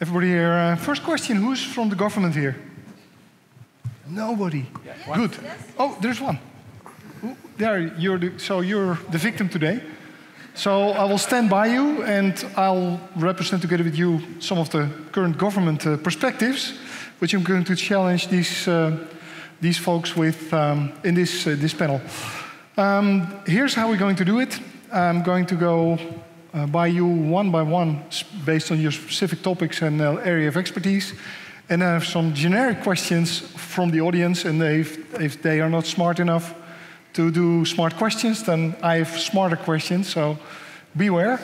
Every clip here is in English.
Everybody here? First question, who's from the government here? Nobody. Yeah, good. Oh, there's one. There, so you're the victim today. So I will stand by you and I'll represent together with you some of the current government perspectives, which I'm going to challenge these folks with in this panel. Here's how we're going to do it. I'm going to go by you one by one based on your specific topics and area of expertise. And I have some generic questions from the audience, and if they are not smart enough to do smart questions, then I have smarter questions, so beware.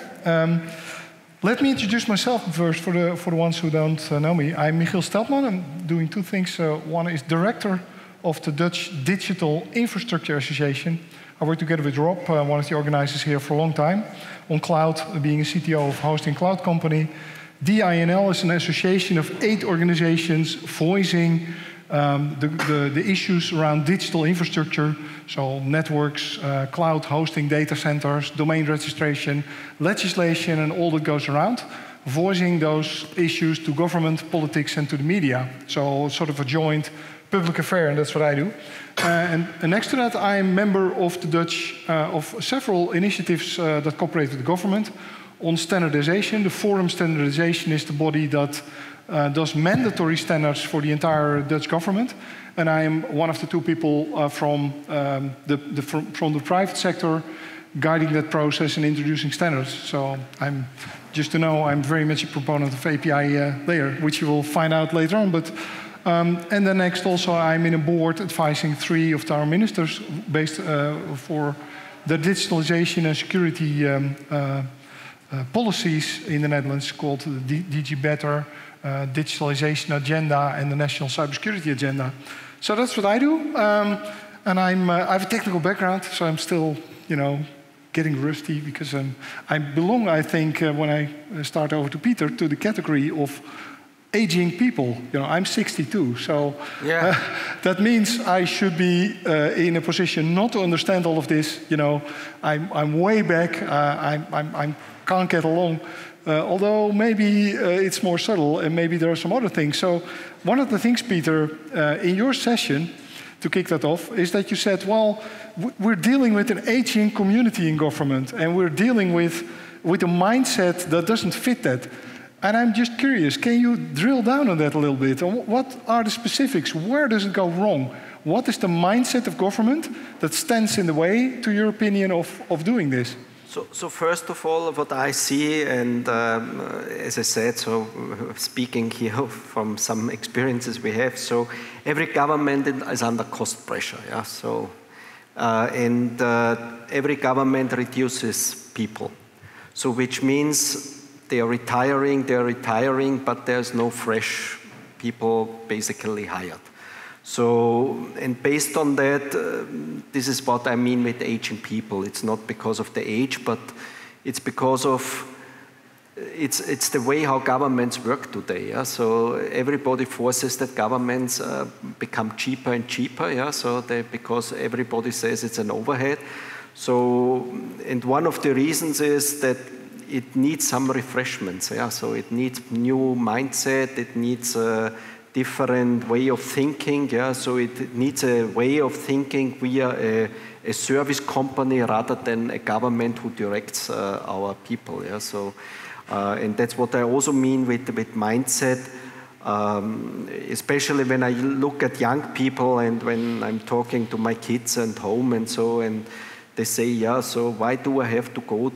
Let me introduce myself first for the ones who don't know me. I'm Michiel Steltman. I'm doing two things. One is director of the Dutch Digital Infrastructure Association. I work together with Rob, one of the organizers here, for a long time on cloud, being a CTO of a hosting cloud company. DINL is an association of 8 organizations voicing the issues around digital infrastructure, so networks, cloud hosting, data centers, domain registration, legislation, and all that goes around, voicing those issues to government, politics, and to the media. So sort of a joint public affair, and that's what I do. And next to that, I'm a member of the Dutch, of several initiatives that cooperate with the government on standardization. The Forum Standardization is the body that does mandatory standards for the entire Dutch government. And I am one of the 2 people from the private sector guiding that process and introducing standards. So I'm, just to know, I'm very much a proponent of API layer, which you will find out later on. But and then next also I'm in a board advising 3 of our ministers based for the digitalization and security policies in the Netherlands, called the DG Better, Digitalization Agenda, and the National Cybersecurity Agenda. So that's what I do. And I have a technical background, so I'm still, getting rusty because I belong, I think, when I start over to Peter, to the category of aging people. I'm 62, so that means I should be in a position not to understand all of this. I'm way back. I can't get along. Although maybe it's more subtle, and maybe there are some other things. So one of the things, Peter, in your session, to kick that off, is that you said, well, we're dealing with an aging community in government, and we're dealing with a mindset that doesn't fit that. And I'm just curious, can you drill down on that a little bit? What are the specifics? Where does it go wrong? What is the mindset of government that stands in the way, to your opinion, of doing this? So first of all, what I see, and as I said, so speaking here from some experiences we have, so every government is under cost pressure, yeah. So and every government reduces people, so which means they are retiring, but there's no fresh people basically hired. So, and based on that, this is what I mean with aging people. It's not because of the age, but it's because of, it's the way how governments work today. Yeah? So everybody forces that governments become cheaper and cheaper. Yeah? So because everybody says it's an overhead. So, and one of the reasons is that it needs some refreshments. Yeah? So it needs new mindset. It needs a different way of thinking. Yeah? So it needs a way of thinking via a service company rather than a government who directs our people. Yeah? So, and that's what I also mean with mindset, especially when I look at young people and when I'm talking to my kids and home and so, and they say, yeah, so why do I have to go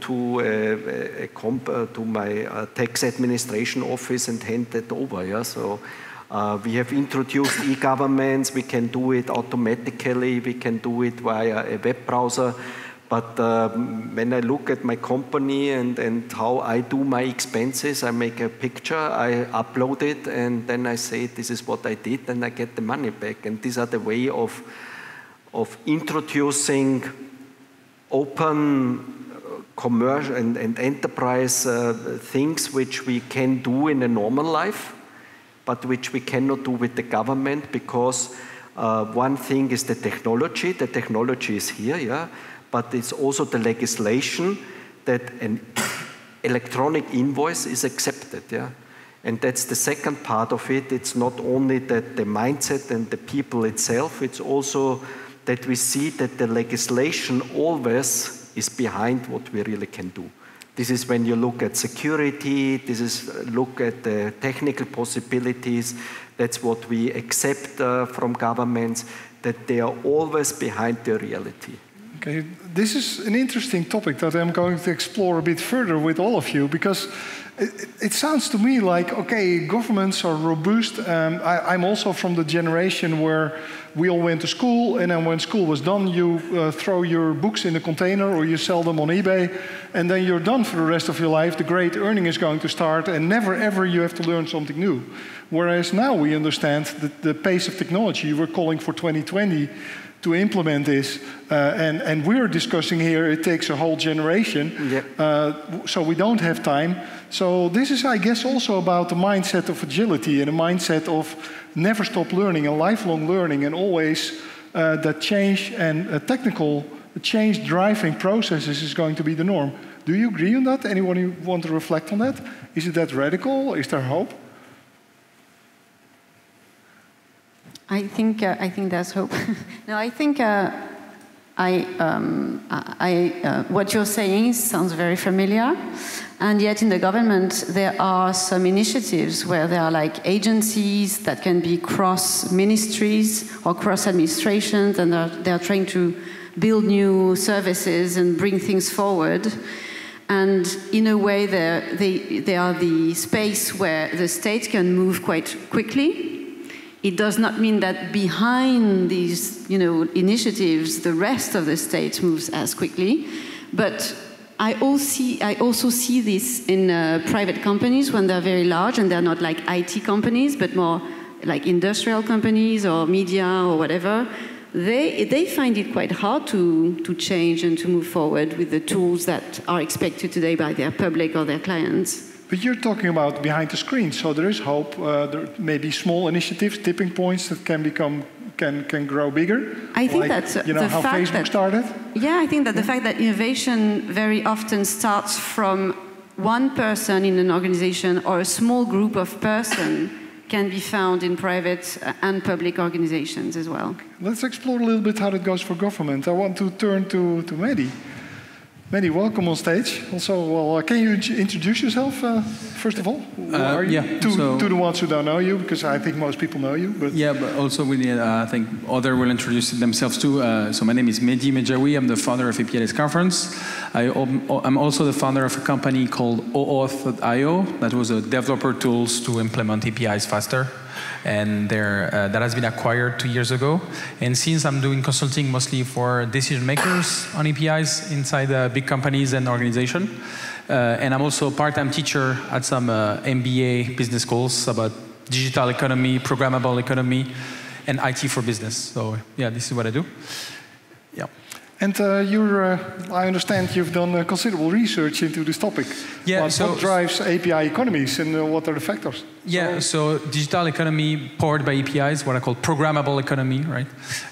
to my tax administration office and hand it over? Yeah? So we have introduced e-governments. We can do it automatically. We can do it via a web browser. But when I look at my company and how I do my expenses, I make a picture, I upload it, and then I say, this is what I did, and I get the money back. And these are the way of introducing open commercial and enterprise things which we can do in a normal life, but which we cannot do with the government, because one thing is the technology. The technology is here, yeah, but it's also the legislation that an electronic invoice is accepted, yeah. And that's the second part of it. It's not only that the mindset and the people itself, it's also that we see that the legislation always is behind what we really can do. This is when you look at security, this is look at the technical possibilities, that's what we accept from governments, that they are always behind the reality. Okay, this is an interesting topic that I'm going to explore a bit further with all of you, because it sounds to me like, okay, governments are robust. I'm also from the generation where we all went to school, and then when school was done, you throw your books in a container or you sell them on eBay, and then you're done for the rest of your life. The great earning is going to start, and never ever you have to learn something new. Whereas now we understand that the pace of technology, you were calling for 2020 to implement this, and we're discussing here, it takes a whole generation, so we don't have time. So this is, I guess, also about the mindset of agility and a mindset of never stop learning and lifelong learning, and always that change and technical change driving processes is going to be the norm. Do you agree on that? Anyone who want to reflect on that? Is it that radical? Is there hope? I think there's hope. No, I think what you're saying sounds very familiar, and yet in the government there are some initiatives where there are like agencies that can be cross ministries or cross administrations, and they're trying to build new services and bring things forward. And in a way, they are the space where the state can move quite quickly. It does not mean that behind these, initiatives, the rest of the state moves as quickly. But I also see this in private companies when they're very large, and they're not like IT companies, but more like industrial companies or media or whatever. They find it quite hard to change and to move forward with the tools that are expected today by their public or their clients. But you're talking about behind the screen, so there is hope. There may be small initiatives, tipping points that can grow bigger. I think that how Facebook started. Yeah, I think that the fact that innovation very often starts from one person in an organization or a small group of persons can be found in private and public organizations as well. Let's explore a little bit how that goes for government. I want to turn to Mehdi. Mehdi, welcome on stage. Also, can you introduce yourself, first of all? Who are you? Yeah, to the ones who don't know you, because I think most people know you. But yeah, but also we need, I think others will introduce themselves too. So my name is Mehdi Medjaoui. I'm the founder of APILS Conference. I'm also the founder of a company called OAuth.io that was a developer tools to implement APIs faster. And that has been acquired 2 years ago. And since I'm doing consulting mostly for decision makers on APIs inside big companies and organizations, and I'm also a part-time teacher at some MBA business schools about digital economy, programmable economy, and IT for business. So yeah, this is what I do. Yeah. And I understand you've done considerable research into this topic. Yeah, what drives API economies and what are the factors? Yeah, so digital economy powered by APIs, what I call programmable economy, right,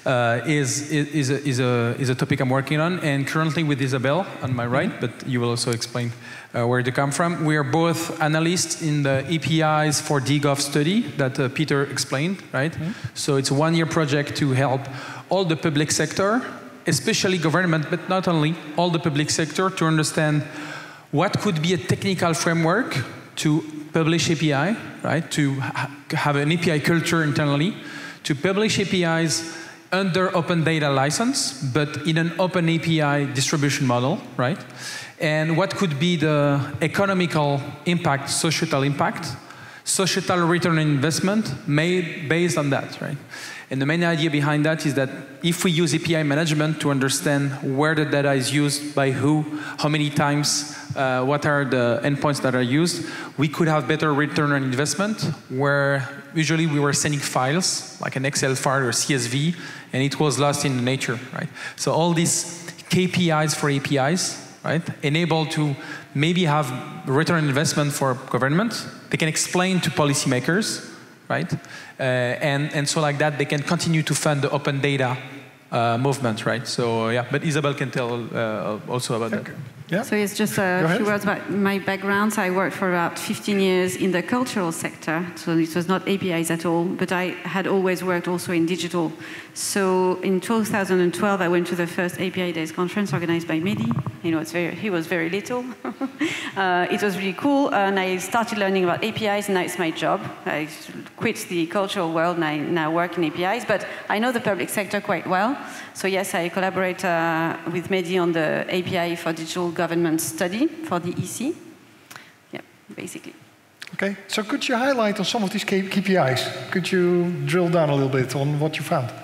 is a topic I'm working on. And currently with Isabel on my right, but you will also explain where they come from. We are both analysts in the APIs for DGov study that Peter explained, right? So it's a one-year project to help all the public sector, especially government, but not only, all the public sector to understand what could be a technical framework to publish API, right? To have an API culture internally, to publish APIs under open data license, but in an open API distribution model, right? And what could be the economical impact, societal return on investment made based on that, right? And the main idea behind that is that if we use API management to understand where the data is used, by who, how many times, what are the endpoints that are used, we could have better return on investment, where usually we were sending files, like an Excel file or CSV, and it was lost in nature, right? So all these KPIs for APIs, right, enable to maybe have return on investment for government. They can explain to policymakers, right? And so like that, they can continue to fund the open data movement, right? So yeah, but Isabel can tell also about that. Yeah. So it's just a few words about my background. I worked for about 15 years in the cultural sector, so it was not APIs at all, but I had always worked also in digital. So in 2012, I went to the first API Days conference organized by Mehdi. You know, he was very little. It was really cool, and I started learning about APIs, and now it's my job. I quit the cultural world, and I now work in APIs, but I know the public sector quite well. So yes, I collaborate with Mehdi on the API for digital government study for the EC. Yeah, basically. Okay, so could you highlight on some of these KPIs? Could you drill down a little bit on what you found?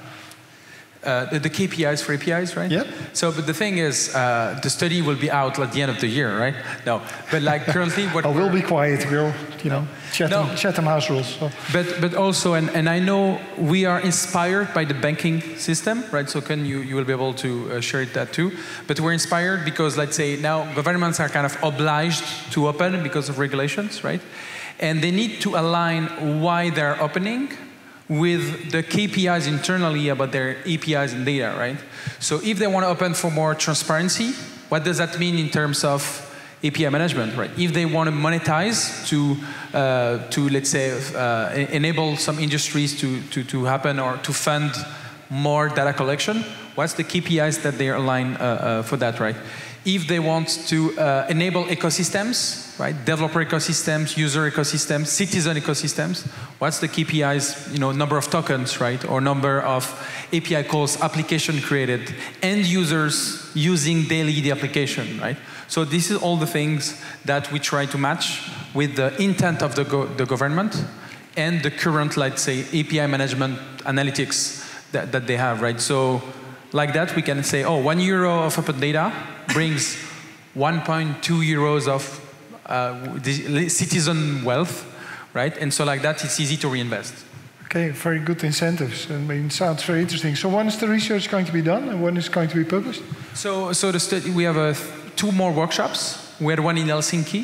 The KPIs for APIs, right? Yeah. So, but the thing is, the study will be out at the end of the year, right? No, but like currently, what we'll be quiet. We'll, you know, Chatham House rules. So. But also, and I know we are inspired by the banking system, right? So, you will be able to share that too. But we're inspired because, let's say, now governments are kind of obliged to open because of regulations, right? And they need to align why they're opening with the KPIs internally about their APIs and data, right? So if they want to open for more transparency, what does that mean in terms of API management, right? If they want to monetize to let's say, enable some industries to happen or to fund more data collection, what's the KPIs that they align for that, right? If they want to enable ecosystems, right? Developer ecosystems, user ecosystems, citizen ecosystems. What's the KPIs? You know, number of tokens, right? Or number of API calls, application created, end users using daily the application, right? So this is all the things that we try to match with the intent of the government and the current, let's say, API management analytics that they have, right? So like that, we can say, oh, €1 of open data brings 1.2 euros of citizen wealth, right? And so like that, it's easy to reinvest. Okay, very good incentives. I mean, it sounds very interesting. So when is the research going to be done and when is it going to be published? So the study, we have 2 more workshops. We had one in Helsinki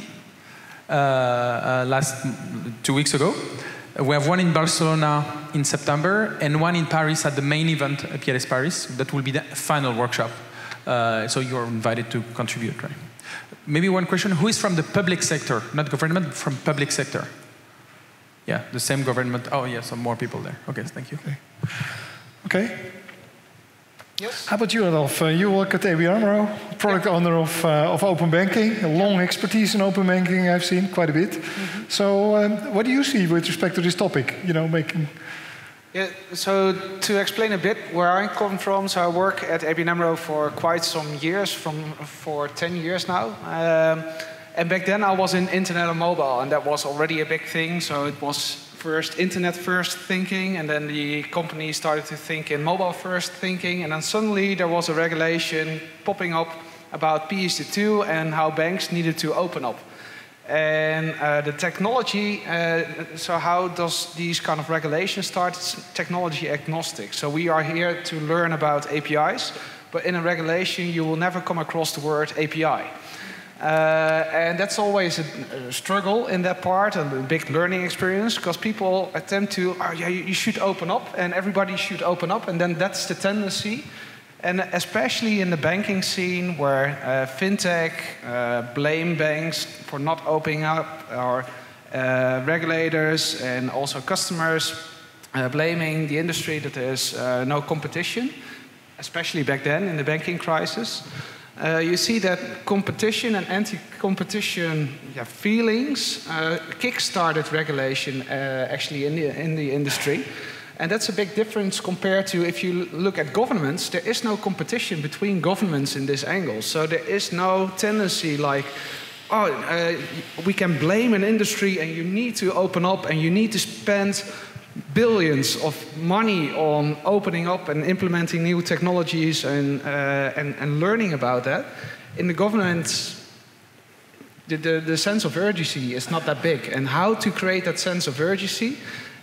last 2 weeks ago. We have one in Barcelona in September and one in Paris at the main event, API Days Paris. That will be the final workshop. So you're invited to contribute, right? Maybe one question, who is from the public sector? Not government, from public sector. Yeah, the same government. Oh, yeah, some more people there. Okay, thank you. Okay. Yes. How about you, Adolf? You work at ABN AMRO, product owner of open banking, a long expertise in open banking, I've seen quite a bit. Mm-hmm. So what do you see with respect to this topic, you know, making... Yeah, so to explain a bit where I come from, so I work at ABN AMRO for quite some years, for 10 years now. And back then I was in internet and mobile, and that was already a big thing. So it was first internet first thinking, and then the company started to think in mobile first thinking, and then suddenly there was a regulation popping up about PSD2 and how banks needed to open up. And the technology, so how does these kind of regulations start? It's technology agnostic. So we are here to learn about APIs, but in a regulation you will never come across the word API. And that's always a struggle in that part, and a big learning experience, because people attempt to, oh yeah, you should open up, and everybody should open up, and then that's the tendency. And especially in the banking scene, where fintech blame banks for not opening up, or regulators and also customers blaming the industry that there's no competition, especially back then in the banking crisis. You see that competition and anti-competition feelings kick-started regulation actually in the industry. And that's a big difference compared to if you look at governments. There is no competition between governments in this angle. So there is no tendency like, we can blame an industry and you need to open up and you need to spend billions of money on opening up and implementing new technologies and learning about that. In the government, the sense of urgency is not that big. And how to create that sense of urgency,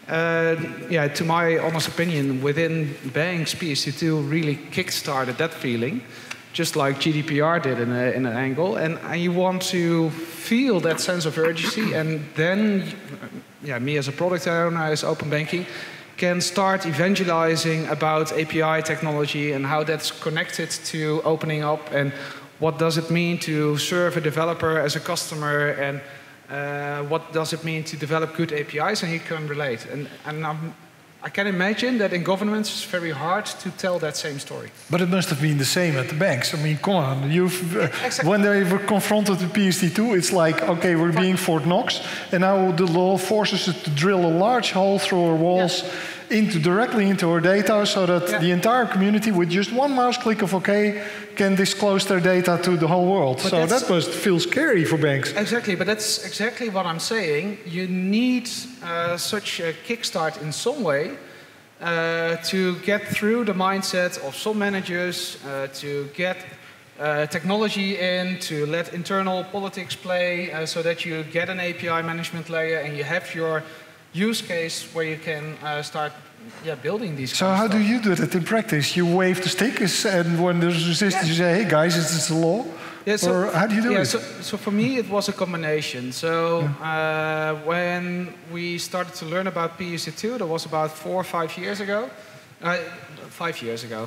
to my honest opinion, within banks, PSD2 really kick-started that feeling, just like GDPR did in an angle. And you want to feel that sense of urgency, and then, me as a product owner, as open banking, can start evangelizing about API technology and how that's connected to opening up, and what does it mean to serve a developer as a customer, and what does it mean to develop good APIs, and you can relate. And I can imagine that in governments it's very hard to tell that same story. But it must have been the same at the banks. I mean, come on. Exactly. When they were confronted with PSD2, it's like, okay, we're being Fort Knox, and now the law forces us to drill a large hole through our walls directly into our data, so that the entire community, with just one mouse click of OK, can disclose their data to the whole world. But so that must feel scary for banks. Exactly, but that's exactly what I'm saying. You need such a kickstart in some way to get through the mindset of some managers, to get technology in, to let internal politics play, so that you get an API management layer and you have your use case where you can start building these. So how do you do that in practice? You wave the stick, and when there's resistance, you say, "Hey guys, is this the law?" Yeah, so, or how do you do it? So for me, it was a combination. So when we started to learn about PSD2, that was about 4 or 5 years ago. 5 years ago.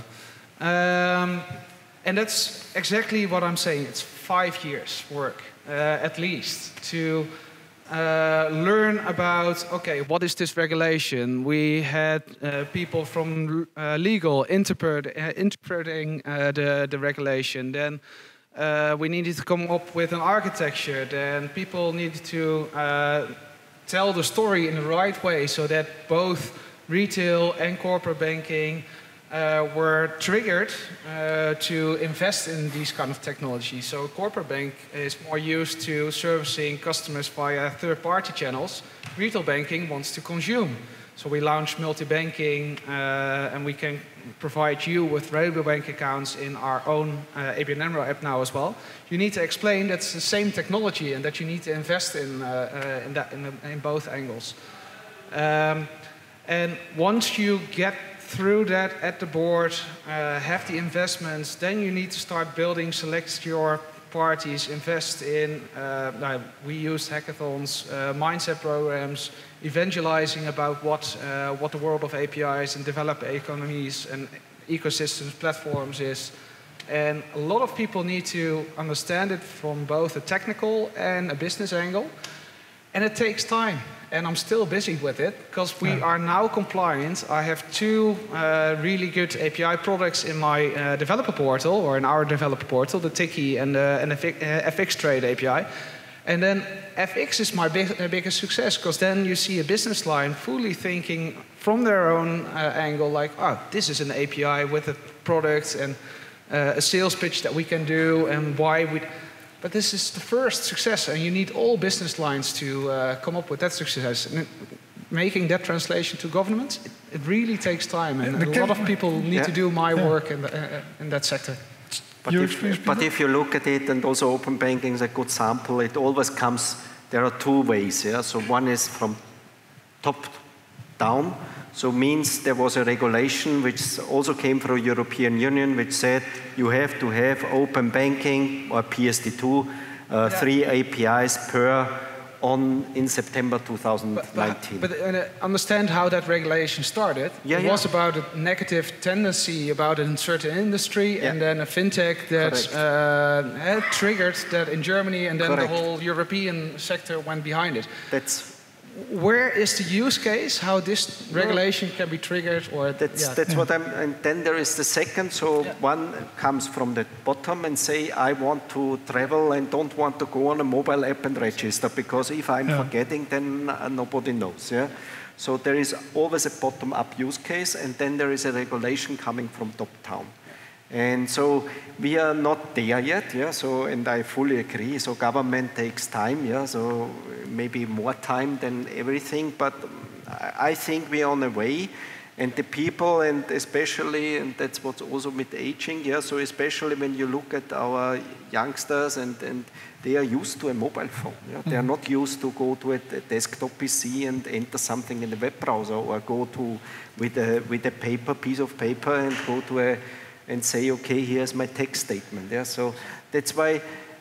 And that's exactly what I'm saying. It's 5 years work, at least, to learn about, okay, what is this regulation? We had people from legal interpreting the regulation. Then we needed to come up with an architecture. Then people needed to tell the story in the right way so that both retail and corporate banking were triggered to invest in these kind of technology. So corporate bank is more used to servicing customers via third-party channels. Retail banking wants to consume. So we launched multi-banking, and we can provide you with Rabobank accounts in our own ABN AMRO app now as well. You need to explain that's the same technology and that you need to invest in both angles. And once you get through that at the board, have the investments, then you need to start building, select your parties, invest in, we used hackathons, mindset programs, evangelizing about what the world of APIs and developed economies and ecosystems, platforms is. And a lot of people need to understand it from both a technical and a business angle. And it takes time. And I'm still busy with it, because we are now compliant. I have 2 really good API products in my developer portal, or in our developer portal, the Tiki and the FX Trade API. And then FX is my biggest success, because then you see a business line fully thinking from their own angle, like, oh, this is an API with a product and a sales pitch that we can do, and why we... But this is the first success, and you need all business lines to come up with that success. And making that translation to governments, it really takes time, and a lot of people need to do my work in that sector. But if you look at it, and also open banking is a good sample, it always comes, there are 2 ways. Yeah? So one is from top down, so means there was a regulation which also came from the European Union, which said you have to have open banking or PSD2, 3 APIs per in September 2019. But understand how that regulation started. It was about a negative tendency about a certain industry, and then a fintech that had triggered that in Germany, and then the whole European sector went behind it. Where is the use case? How this regulation can be triggered? Or that's what I'm. And then there is the second. So one comes from the bottom and say, I want to travel and don't want to go on a mobile app and register, because if I'm forgetting, then nobody knows. Yeah. So there is always a bottom-up use case, and then there is a regulation coming from top-down. And so we are not there yet, so, and I fully agree. So government takes time, so maybe more time than everything, but I think we are on the way. And the people, and especially, and that's what's also with aging, so especially when you look at our youngsters, and they are used to a mobile phone. They are not used to go to a desktop PC and enter something in the web browser, or go to with a piece of paper and go to and say, okay, here's my tax statement. So that's why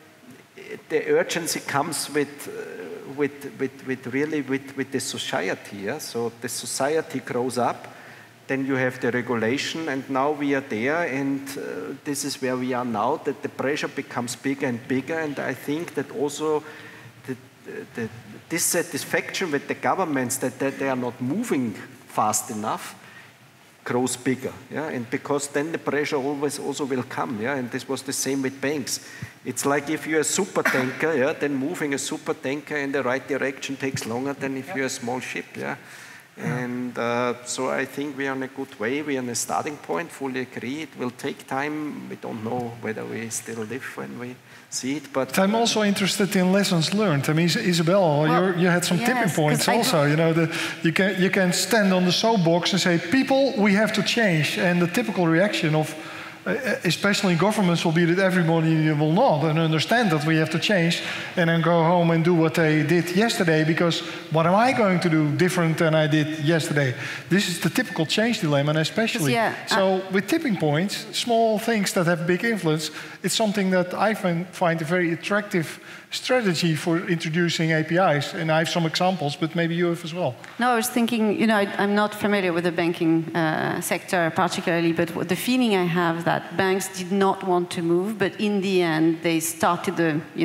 the urgency comes with the society. So the society grows up, then you have the regulation, and now we are there, and this is where we are now, that the pressure becomes bigger and bigger, and I think that also the dissatisfaction with the governments that they are not moving fast enough grows bigger, yeah, and because then the pressure always also will come, yeah, and this was the same with banks. It's like if you're a super tanker, yeah, then moving a super tanker in the right direction takes longer than if you're a small ship, yeah. And so I think we are on a good way. We are on a starting point. Fully agree. It will take time. We don't know whether we still live when we see it. But I'm also interested in lessons learned. I mean, Isabel, you had some tipping points also. You know, you can stand on the soapbox and say, "People, we have to change." And the typical reaction of, especially in governments, will be that everybody will nod and understand that we have to change, and then go home and do what they did yesterday, because what am I going to do different than I did yesterday? This is the typical change dilemma, and especially so with tipping points, small things that have big influence, it's something that I find a very attractive strategy for introducing APIs, and I have some examples, but maybe you have as well. No, I was thinking, you know, I'm not familiar with the banking sector particularly, but the feeling I have that banks did not want to move, but in the end they started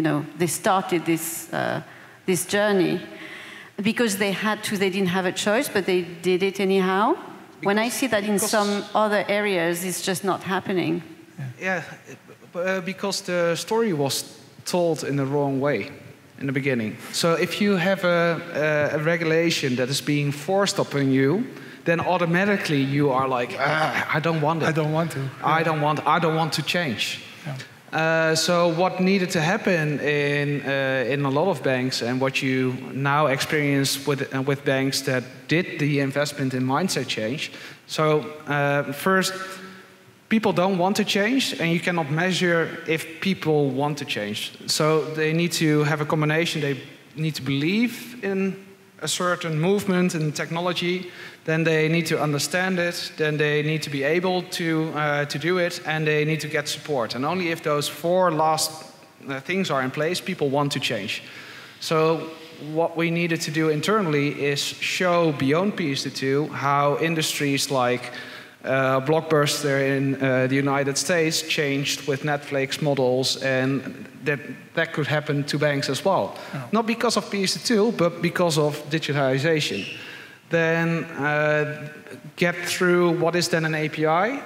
this journey because they had to. They didn't have a choice, but they did it anyhow. When I see that in some other areas, it's just not happening. Yeah, because the story was told in the wrong way in the beginning. So if you have a regulation that is being forced upon you, then automatically you are like, I don't want it. I don't want to. I don't want to change. Yeah. So what needed to happen in a lot of banks, and what you now experience with banks that did the investment in mindset change. So first, people don't want to change, and you cannot measure if people want to change. So they need to have a combination. They need to believe in a certain movement and technology. Then they need to understand it. Then they need to be able to do it, and they need to get support. And only if those four last things are in place, people want to change. So what we needed to do internally is show beyond PSD2 how industries like Blockbuster in the United States changed with Netflix models, and that could happen to banks as well. Oh. Not because of PSD2, but because of digitalization. Then get through what is then an API,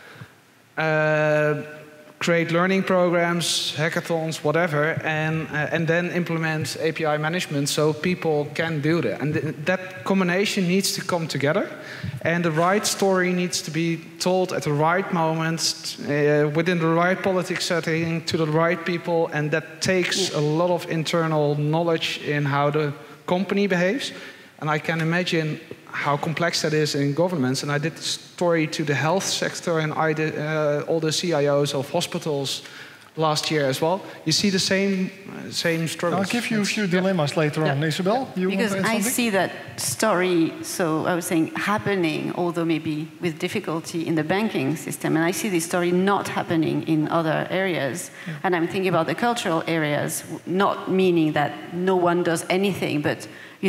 create learning programs, hackathons, whatever, and then implement API management so people can do that. And that combination needs to come together, and the right story needs to be told at the right moment, within the right politics setting, to the right people, and that takes a lot of internal knowledge in how the company behaves. And I can imagine how complex that is in governments. And I did the story to the health sector, and I did all the CIOs of hospitals last year as well. You see the same struggles. I'll give you a few dilemmas later on. Isabel, you want to add something? Because I see that story, so I was saying, happening, although maybe with difficulty in the banking system. And I see this story not happening in other areas. Yeah. And I'm thinking about the cultural areas, not meaning that no one does anything, but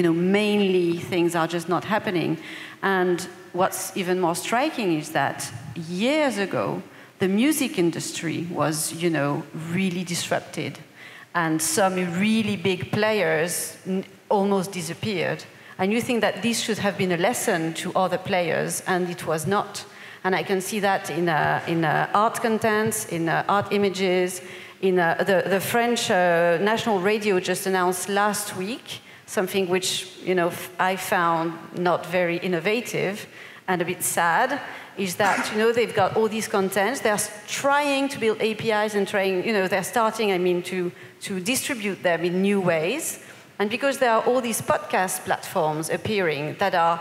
mainly things are just not happening. And what's even more striking is that years ago, the music industry was, really disrupted. And some really big players almost disappeared. And you think that this should have been a lesson to other players, and it was not. And I can see that in art contents, in art images, in the French National Radio just announced last week something which, I found not very innovative and a bit sad, is that, they've got all these contents, they're trying to build APIs and they're starting, to distribute them in new ways. And because there are all these podcast platforms appearing that are,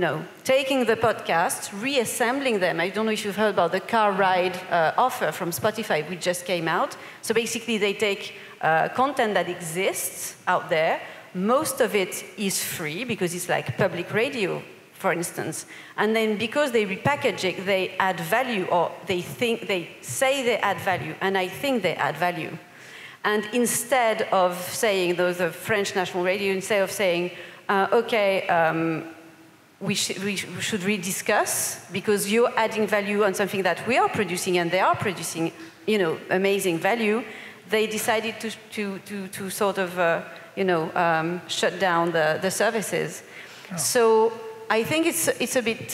taking the podcasts, reassembling them. I don't know if you've heard about the car ride offer from Spotify, which just came out. So basically they take content that exists out there. Most of it is free because it's like public radio, for instance. And then because they repackage it, they add value, or they say they add value, and I think they add value. And instead of saying, the French National Radio, instead of saying, we should rediscuss, because you're adding value on something that we are producing, and they are producing, amazing value. They decided to sort of, shut down the services. Oh. So I think it's a bit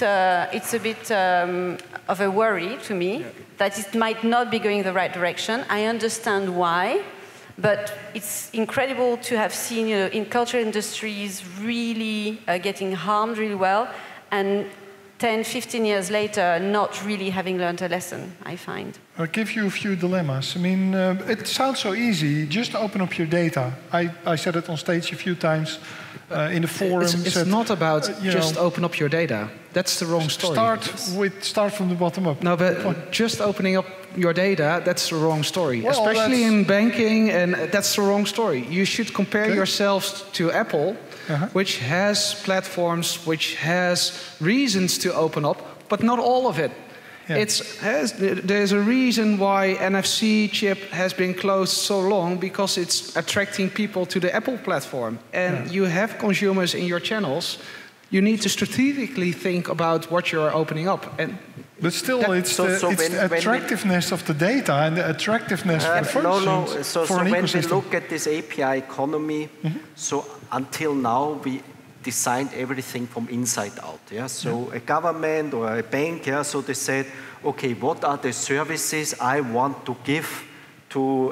of a worry to me that it might not be going the right direction. I understand why. But it's incredible to have seen, in cultural industries really getting harmed really well, and 10, 15 years later, not really having learned a lesson, I find. I'll give you a few dilemmas. I mean, it sounds so easy. Just open up your data. I said it on stage a few times in the forums. It's not about just open up your data. That's the wrong story. Start from the bottom up. No, but just opening up your data, that's the wrong story. Well, especially in banking, and that's the wrong story. You should compare yourselves to Apple, which has platforms, which has reasons to open up, but not all of it. Yeah. There's a reason why NFC chip has been closed so long, because it's attracting people to the Apple platform. And you have consumers in your channels. You need to strategically think about what you're opening up. But still, it's the attractiveness of the data and the attractiveness of the functions for an ecosystem. When we look at this API economy, so until now we designed everything from inside out. Yeah? So a government or a bank, so they said, okay, what are the services I want to give to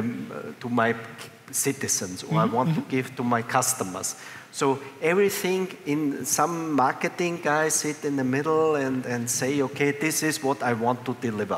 my citizens, or I want to give to my customers? So everything, in some marketing guys sit in the middle and say, okay, this is what I want to deliver.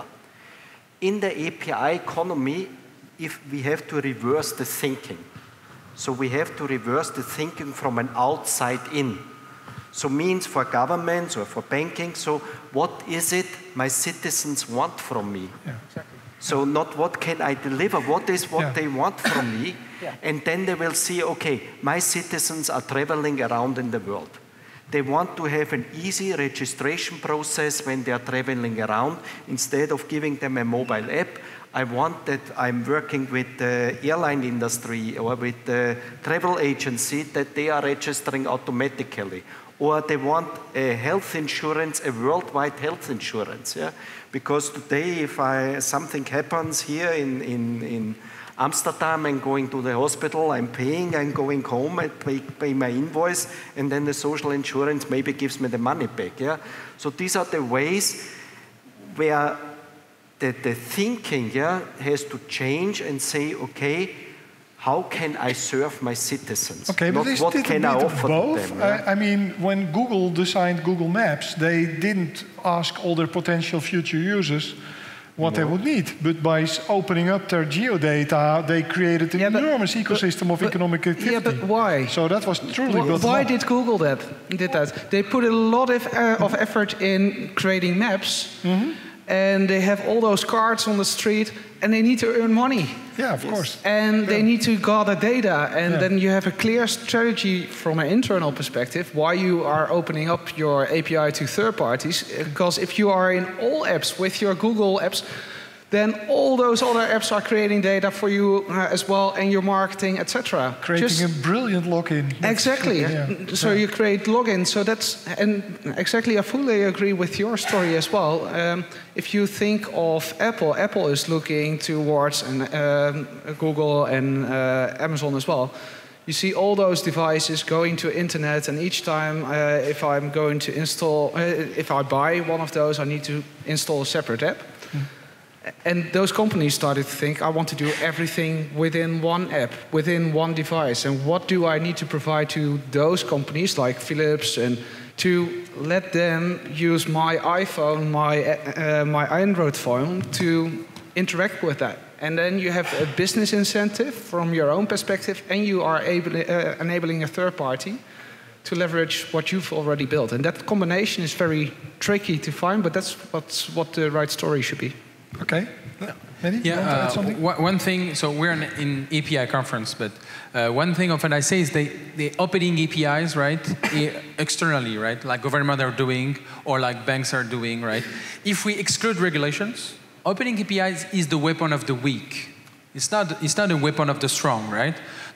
In the API economy, if we have to reverse the thinking. So we have to reverse the thinking from an outside in. So means for governments or for banking, so what is it my citizens want from me? Yeah, exactly. So not what can I deliver, what is what they want from me? Yeah. And then they will see, okay, my citizens are traveling around in the world. They want to have an easy registration process when they are traveling around. Instead of giving them a mobile app, I want that I'm working with the airline industry or with the travel agency, that they are registering automatically. Or they want a health insurance, a worldwide health insurance. Yeah? Because today, if something happens here in Amsterdam, I'm going to the hospital, I'm paying, I'm going home, I pay my invoice, and then the social insurance maybe gives me the money back. Yeah? So these are the ways where the thinking has to change and say, okay, how can I serve my citizens? Okay, but what can I offer them? Yeah? I mean, when Google designed Google Maps, they didn't ask all their potential future users what they would need. But by opening up their geodata, they created an enormous ecosystem of economic activity. Yeah, but why? So that was truly built Why did Google did that? They put a lot of effort in creating maps, and they have all those cards on the street, and they need to earn money. Yeah, of course. And they need to gather data, and then you have a clear strategy from an internal perspective why you are opening up your API to third parties. Because if you are in all apps with your Google apps, then all those other apps are creating data for you as well, and your marketing, etc. Creating a brilliant login. Exactly. So you create login. So and exactly, I fully agree with your story as well. If you think of Apple, Apple is looking towards Google and Amazon as well. You see all those devices going to internet, and each time if I'm going to install, if I buy one of those, I need to install a separate app. And those companies started to think, I want to do everything within one app, within one device. And what do I need to provide to those companies like Philips, and to let them use my iPhone, my Android phone to interact with that? And then you have a business incentive from your own perspective, and you are enabling a third party to leverage what you've already built. And that combination is very tricky to find, but that's what the right story should be. Okay. Mehdi, one thing, so we're in API conference, but one thing often I say is the opening APIs, right, externally, right, like government are doing or like banks are doing, right? If we exclude regulations, opening APIs is the weapon of the weak. It's not a weapon of the strong, right?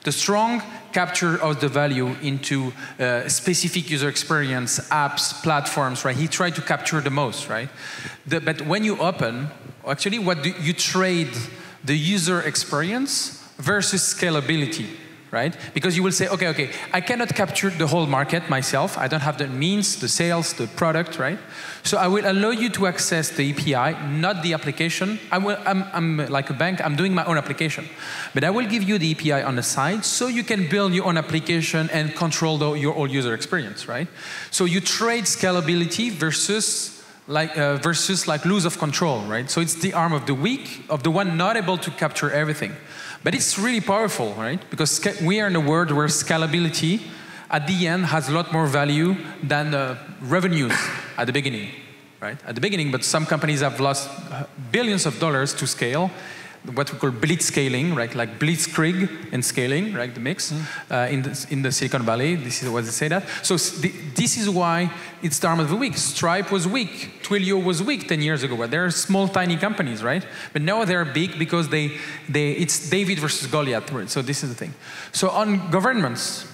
The strong capture of the value into specific user experience, apps, platforms, right? He tried to capture the most, right? But when you open, actually you trade the user experience versus scalability, right? Because you will say, okay, I cannot capture the whole market myself. I don't have the means, the sales, the product, right? So I will allow you to access the API, not the application. I'm like a bank, I'm doing my own application. But I will give you the API on the side so you can build your own application and control your whole user experience, right? So you trade scalability versus lose of control, right? So it's the arm of the weak, of the one not able to capture everything. But it's really powerful, right? Because we are in a world where scalability at the end has a lot more value than revenues at the beginning, right? At the beginning, but some companies have lost billions of dollars to scale, what we call blitz scaling, right? Like blitzkrieg and scaling, right? The mix in the Silicon Valley. This is what they say that. So this is why it's the arm of the weak. Stripe was weak. Twilio was weak 10 years ago. But they're small, tiny companies, right? But now they're big because it's David versus Goliath. Right? So this is the thing. So on governments,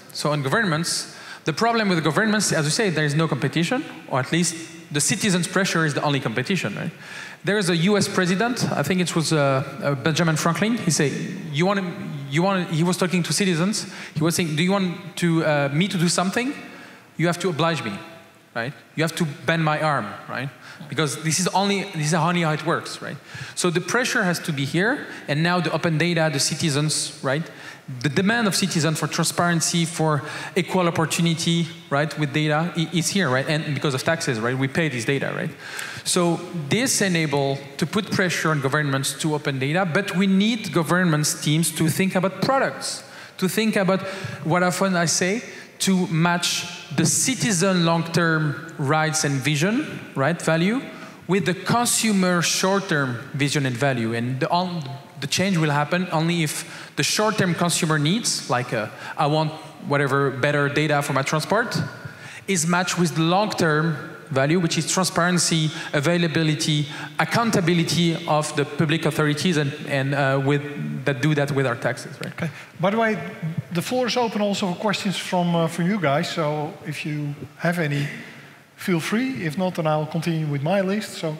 the problem with governments, as you say, there is no competition, or at least the citizens' pressure is the only competition, right? There is a U.S. president, I think it was Benjamin Franklin. He said, he was talking to citizens. He was saying, do you want me to do something? You have to oblige me, right? You have to bend my arm, right? Because this is only how it works, right? So the pressure has to be here, and now the open data, the citizens, right? The demand of citizens for transparency, for equal opportunity, right, with data is here, right? And because of taxes, right, we pay this data, right? So this enables to put pressure on governments to open data, but we need governments teams to think about products, to think about what often I say, to match the citizen long-term rights and vision, right, value, with the consumer short-term vision and value. And the change will happen only if the short-term consumer needs, like I want whatever better data for my transport, is matched with the long-term value, which is transparency, availability, accountability of the public authorities, and that do that with our taxes. Right? Okay. By the way, the floor is open also for questions from you guys. So if you have any, feel free. If not, then I'll continue with my list. So.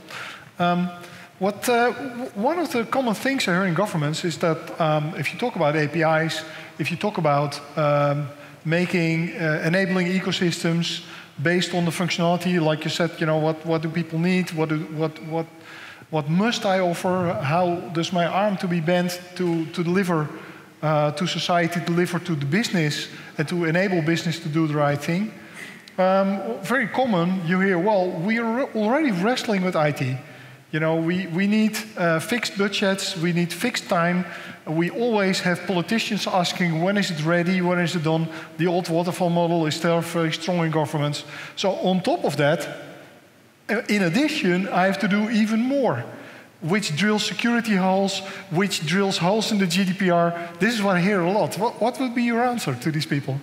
One of the common things I hear in governments is that if you talk about APIs, if you talk about enabling ecosystems based on the functionality, like you said, what do people need? What must I offer? How does my arm to be bent to deliver to society, deliver to the business, and to enable business to do the right thing? Very common, you hear, well, we are already wrestling with IT. We need fixed budgets, we need fixed time. We always have politicians asking, when is it ready, when is it done? The old waterfall model is still very strong in governments. So on top of that, in addition, I have to do even more. Which drills security holes, which drills holes in the GDPR. This is what I hear a lot. What would be your answer to these people?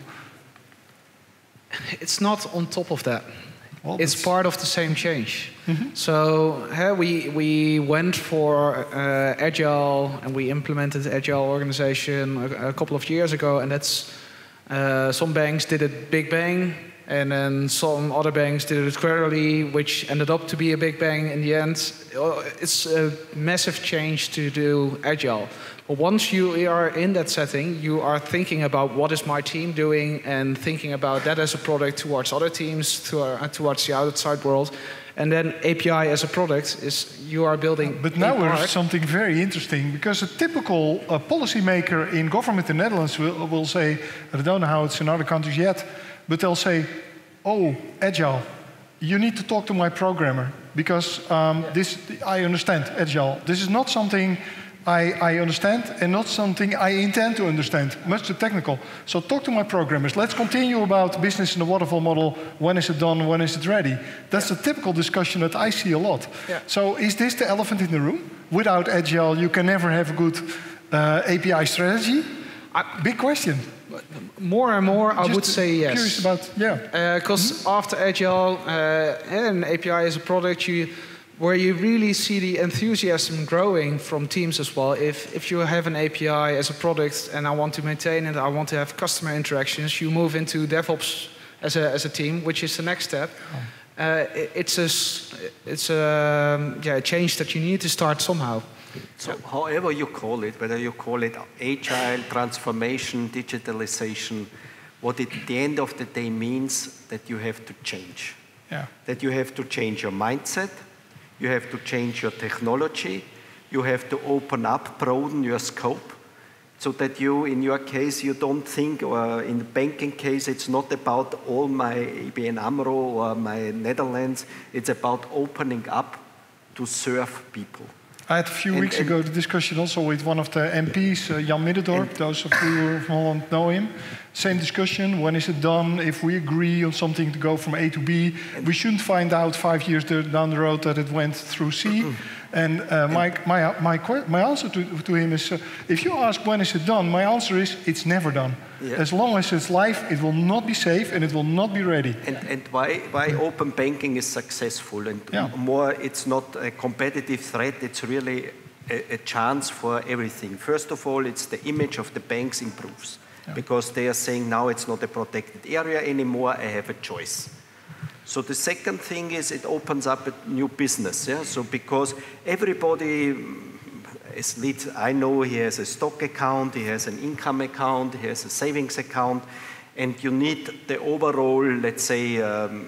It's not on top of that. Well, it's part of the same change. Mm-hmm. So we went for Agile, and we implemented Agile organization a couple of years ago, and that's some banks did it big bang, and then some other banks did it gradually, which ended up to be a big bang in the end. It's a massive change to do Agile. But once you are in that setting, you are thinking about what is my team doing, and thinking about that as a product towards other teams, towards the outside world. And then API as a product is you are building. But now there's something very interesting, because a typical policymaker in government in the Netherlands will say, I don't know how it's in other countries yet, but they'll say, oh, Agile, you need to talk to my programmer, because I understand Agile. This is not something I understand, and not something I intend to understand, much too technical. So talk to my programmers. Let's continue about business in the waterfall model. When is it done? When is it ready? That's a typical discussion that I see a lot. Yeah. So is this the elephant in the room? Without Agile, you can never have a good API strategy? Big question. More and more, I would say yes. Curious about, because after Agile and API as a product, where you really see the enthusiasm growing from teams as well. If you have an API as a product and I want to maintain it, I want to have customer interactions, you move into DevOps as a team, which is the next step. It's a change that you need to start somehow. So however you call it, whether you call it agile, transformation, digitalization, what it at the end of the day means that you have to change. Yeah. That you have to change your mindset, you have to change your technology, you have to open up, broaden your scope, so that you, in your case, you don't think, or in the banking case, it's not about all my ABN AMRO or my Netherlands, it's about opening up to serve people. I had a few weeks ago the discussion also with one of the MPs, Jan Middendorp. Those of you who are from Holland know him. Same discussion, when is it done? If we agree on something to go from A to B, we shouldn't find out 5 years down the road that it went through C. And my answer to him is, if you ask when is it done, my answer is, it's never done. Yeah. As long as it's live, it will not be safe and it will not be ready. And why open banking is successful, and more, it's not a competitive threat, it's really a chance for everything. First of all, it's the image of the banks improves, because they are saying now it's not a protected area anymore, I have a choice. So the second thing is it opens up a new business. Yeah? So because everybody, as leads, I know he has a stock account, he has an income account, he has a savings account, and you need the overall, let's say,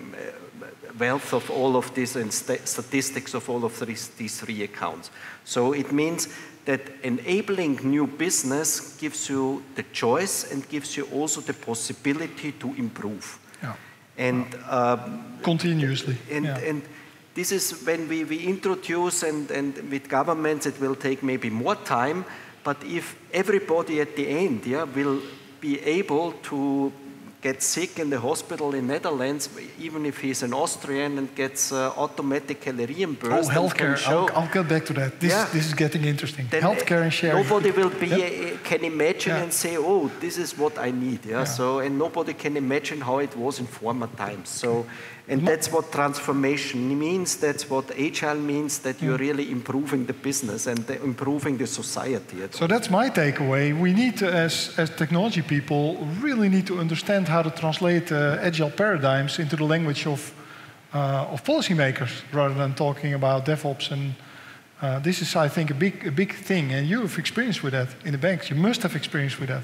wealth of all of this and statistics of all of these three accounts. So it means that enabling new business gives you the choice and gives you also the possibility to improve. Yeah. And continuously. And this is when we introduce, and with governments it will take maybe more time, but if everybody at the end will be able to get sick in the hospital in Netherlands, even if he's an Austrian, and gets automatically reimbursed. Oh, healthcare! I'll get back to that. This is getting interesting. Then healthcare and sharing. Nobody will can imagine and say, "Oh, this is what I need." So, and nobody can imagine how it was in former times. So, and that's what transformation means. That's what agile means. That you're really improving the business and improving the society. So that's my takeaway. We need to, as technology people, really need to understand how to translate agile paradigms into the language of policymakers, rather than talking about DevOps. And this is, I think, a big thing. And you have experience with that in the banks. You must have experience with that.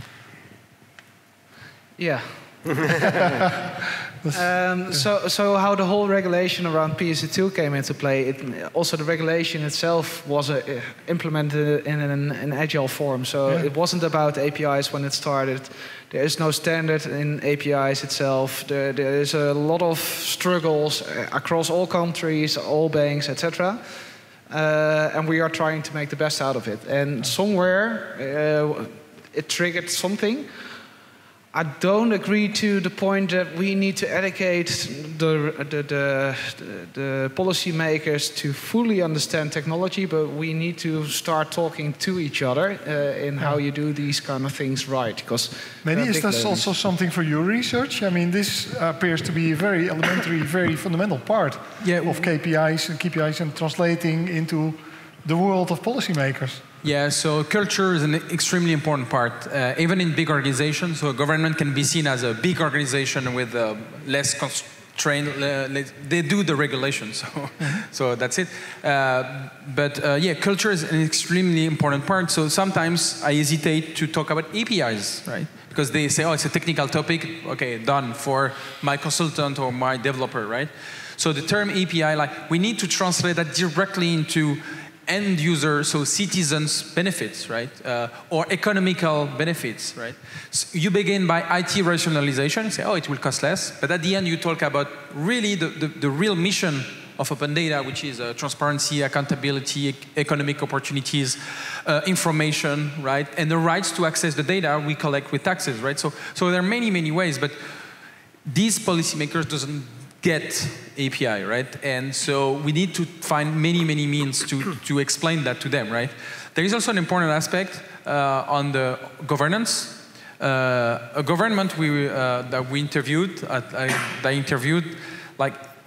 Yeah. So how the whole regulation around PSD2 came into play, also the regulation itself was implemented in an agile form. So it wasn't about APIs when it started. There is no standard in APIs itself. There is a lot of struggles across all countries, all banks, etc. And we are trying to make the best out of it. And somewhere it triggered something. I don't agree to the point that we need to educate the policymakers to fully understand technology, but we need to start talking to each other in how you do these kind of things right. Because maybe is this also something for your research? I mean, this appears to be a very elementary, very fundamental part of KPIs and translating into the world of policymakers. Yeah, so culture is an extremely important part, even in big organizations. So a government can be seen as a big organization with less constraint. They do the regulations, so that's it. But culture is an extremely important part. So sometimes I hesitate to talk about APIs, right? Because they say, oh, it's a technical topic. Okay, done for my consultant or my developer, right? So the term API, like, we need to translate that directly into end user, so citizens' benefits, right? Or economical benefits, right? So you begin by IT rationalization, say, oh, it will cost less. But at the end, you talk about really the real mission of open data, which is transparency, accountability, economic opportunities, information, right? And the rights to access the data we collect with taxes, right? So there are many, many ways, but these policymakers doesn't get API, right? And so we need to find many, many means to explain that to them, right? There is also an important aspect on the governance. A government that we interviewed, I interviewed, like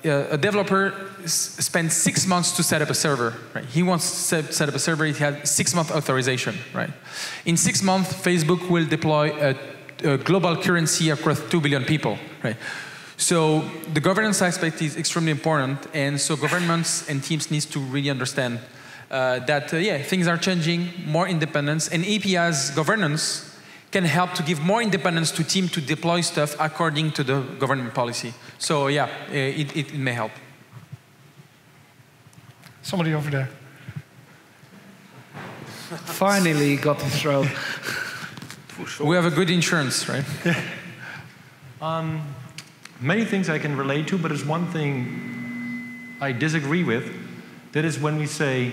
a developer spends 6 months to set up a server. Right? He wants to set up a server. He has 6-month authorization. Right? In 6 months, Facebook will deploy a global currency across 2 billion people. Right? So the governance aspect is extremely important, and so governments and teams need to really understand that things are changing, more independence, and API's governance can help to give more independence to teams to deploy stuff according to the government policy. So yeah, it may help. Somebody over there. Finally got the throat. We have a good insurance, right? Many things I can relate to, but there's one thing I disagree with. That is when we say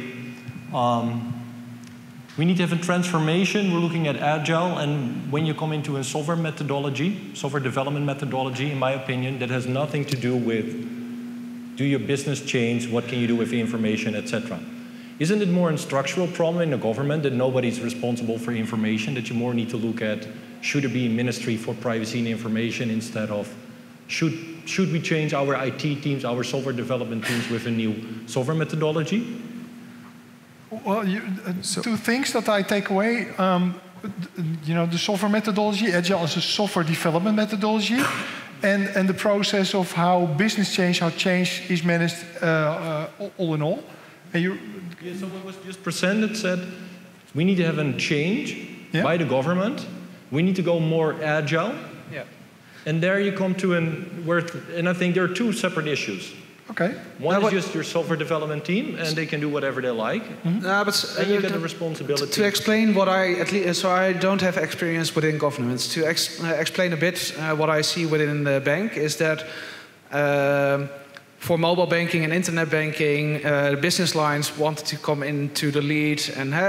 we need to have a transformation. We're looking at agile, and when you come into a software methodology, software development methodology, in my opinion, that has nothing to do with do your business change, what can you do with the information, etc. Isn't it more a structural problem in the government that nobody's responsible for information, that you more need to look at should there be a ministry for privacy and information instead of should we change our IT teams, our software development teams with a new software methodology? Well, two things that I take away. The software methodology, Agile is a software development methodology, and the process of how business change, how change is managed all in all. And so what was just presented said, we need to have a change by the government. We need to go more agile. Yeah. And there you come to and I think there are two separate issues. Okay. One is just your software development team, and they can do whatever they like. But and you get the responsibility. To explain what so I don't have experience within governments. To explain a bit what I see within the bank is that for mobile banking and internet banking, the business lines wanted to come into the lead,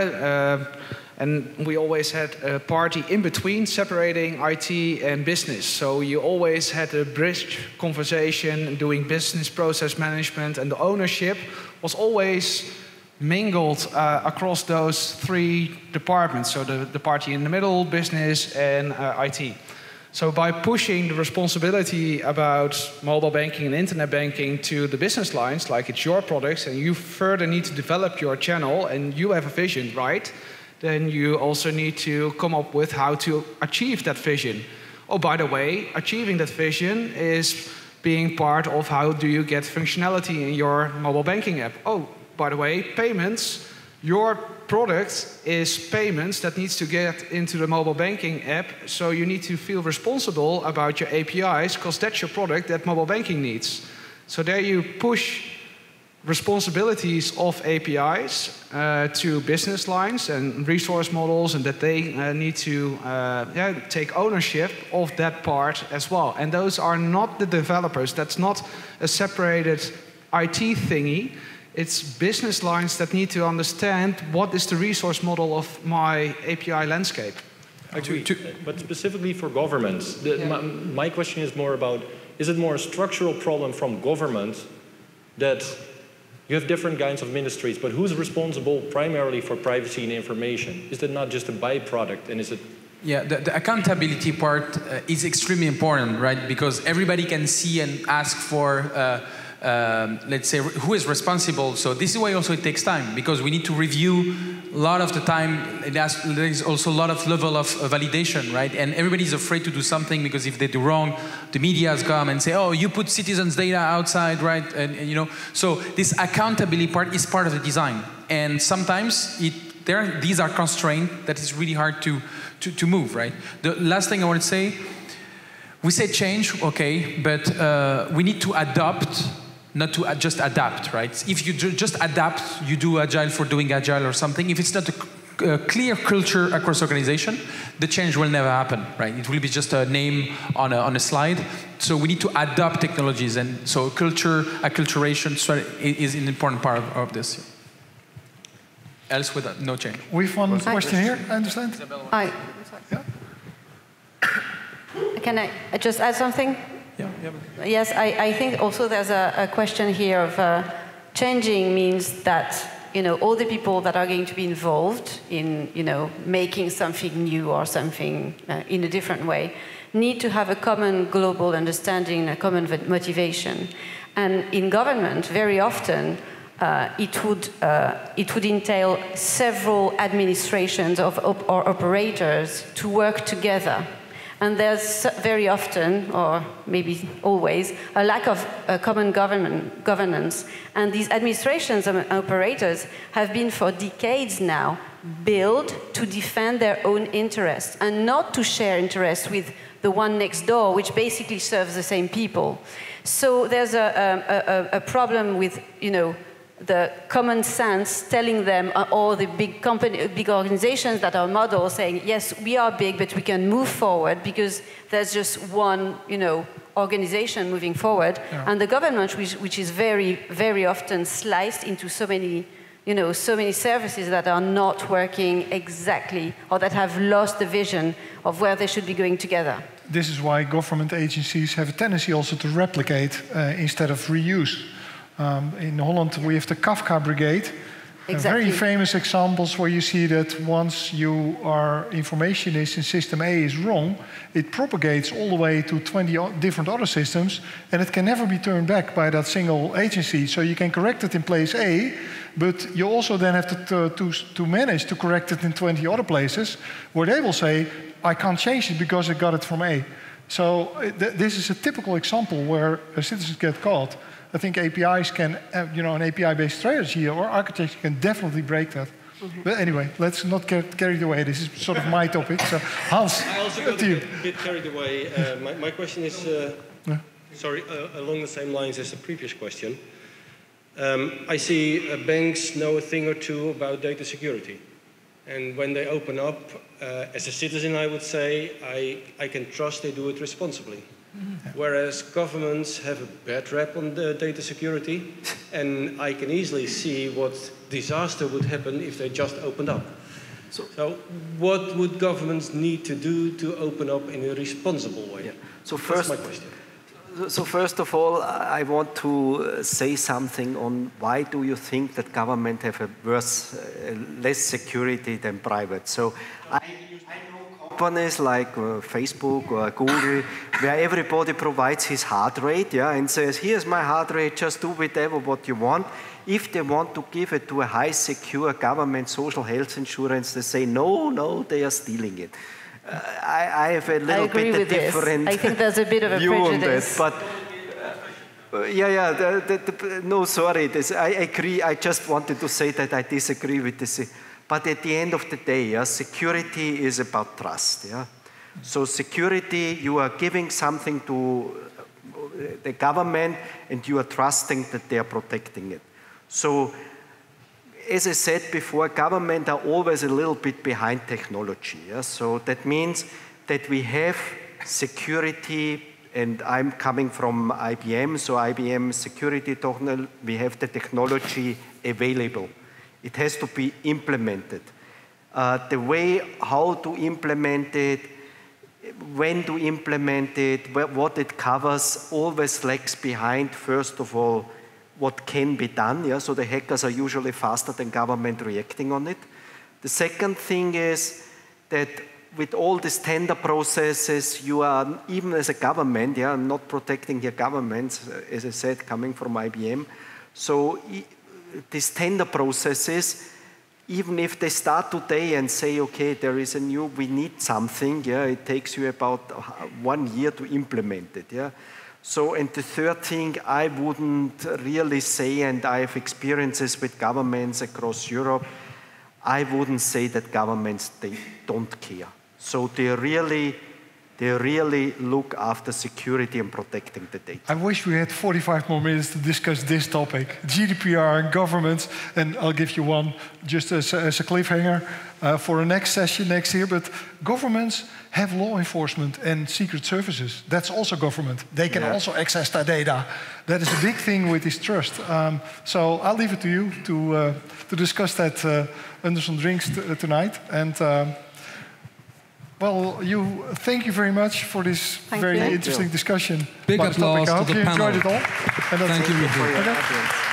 and we always had a party in between separating IT and business. So you always had a bridge conversation doing business process management, and the ownership was always mingled across those three departments. So the party in the middle, business, and IT. So by pushing the responsibility about mobile banking and internet banking to the business lines, like it's your products, and you further need to develop your channel, and you have a vision, right? Then you also need to come up with how to achieve that vision. Oh, by the way, achieving that vision is being part of how do you get functionality in your mobile banking app. Oh, by the way, payments, your product is payments that needs to get into the mobile banking app, so you need to feel responsible about your APIs, because that's your product that mobile banking needs. So there you push responsibilities of APIs to business lines and resource models, and that they need to take ownership of that part as well. And those are not the developers. That's not a separated IT thingy. It's business lines that need to understand what is the resource model of my API landscape. Actually, but specifically for governments, my question is more about, is it more a structural problem from government that you have different kinds of ministries, but who's responsible primarily for privacy and information? Is that not just a byproduct, and is it? Yeah, the accountability part is extremely important, right? Because everybody can see and ask for, let's say, who is responsible. So this is why also it takes time, because we need to review a lot of the time. There is also a lot of level of validation, right? And everybody's afraid to do something, because if they do wrong, the media has come and say, oh, you put citizens' data outside, right? And you know, so this accountability part is part of the design. And sometimes these are constraints that is really hard to move, right? The last thing I want to say, we say change, okay, but we need to adopt, not to just adapt, right? If you just adapt, you do agile for doing agile or something. If it's not a clear culture across organization, the change will never happen, right? It will be just a name on a slide. So we need to adopt technologies, and so acculturation is an important part of this. Else with no change. We have one question here, I understand. Hi. Yeah. Can I just add something? Yeah. Yes, I think also there's a question here of changing means that, you know, all the people that are going to be involved in, you know, making something new or something in a different way need to have a common global understanding, a common motivation. And in government, very often, it would entail several administrations or operators to work together. And there's very often, or maybe always, a lack of common governance. And these administrations and operators have been for decades now built to defend their own interests and not to share interests with the one next door, which basically serves the same people. So there's a problem with, the common sense telling them, or the big organizations that are model saying, yes, we are big, but we can move forward because there's just one, organization moving forward. Yeah. And the government, which is very, very often sliced into so many services that are not working exactly, or that have lost the vision of where they should be going together. This is why government agencies have a tendency also to replicate instead of reuse. In Holland, we have the Kafka Brigade. Exactly. Very famous examples where you see that once information is in system A is wrong, it propagates all the way to 20 different other systems, and it can never be turned back by that single agency. So you can correct it in place A, but you also then have to manage to correct it in 20 other places, where they will say, I can't change it because I got it from A. So this is a typical example where citizens get caught. I think APIs can, an API-based strategy or architecture can definitely break that. Mm-hmm. But anyway, let's not get carried away. This is sort of my topic. So, Hans, I also got a bit carried away. My question is, along the same lines as the previous question. I see banks know a thing or two about data security. And when they open up, as a citizen, I would say, I can trust they do it responsibly. Mm-hmm. Whereas governments have a bad rap on the data security, and I can easily see what disaster would happen if they just opened up. So what would governments need to do to open up in a responsible way? Yeah. That's my question. So first of all, I want to say something on why do you think that government have less security than private? So I know companies like Facebook or Google, where everybody provides his heart rate, and says, here's my heart rate, just do whatever what you want. If they want to give it to a high secure government social health insurance, they say, no, they are stealing it. I have a little bit different I think there's a bit of a prejudice. But no, sorry. I agree. I just wanted to say that I disagree with this. But at the end of the day, security is about trust. So security, you are giving something to the government, and you are trusting that they are protecting it. So, as I said before, government are always a little bit behind technology. So that means that we have security, and I'm coming from IBM, so IBM security, we have the technology available. It has to be implemented. The way how to implement it, when to implement it, what it covers, always lags behind, first of all, what can be done. So the hackers are usually faster than government reacting on it. The second thing is that with all these tender processes, you are, even as a government, not protecting your governments, as I said, coming from IBM. So these tender processes, even if they start today and say, okay, there is we need something, it takes you about 1 year to implement it. So, and the third thing, I wouldn't really say, and I have experiences with governments across Europe, I wouldn't say that governments, they don't care. So they really look after security and protecting the data. I wish we had 45 more minutes to discuss this topic, GDPR and governments, and I'll give you one just as a cliffhanger for a next session next year. But governments have law enforcement and secret services. That's also government. They can also access that data. That is a big thing with this trust. So I'll leave it to you to discuss that under some drinks tonight. And thank you very much for this very interesting discussion. Big applause to the panel. I hope you enjoyed it all. Thank you.